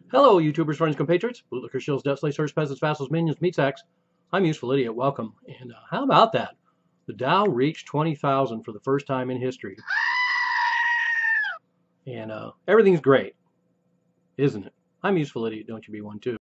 Hello, YouTubers, friends, compatriots, bootlickers, shills, death slaves, hearse, peasants, vassals, minions, meat sacks. I'm Useful Idiot. Welcome. And how about that? The Dow reached 20,000 for the first time in history. And everything's great, isn't it? I'm Useful Idiot. Don't you be one too.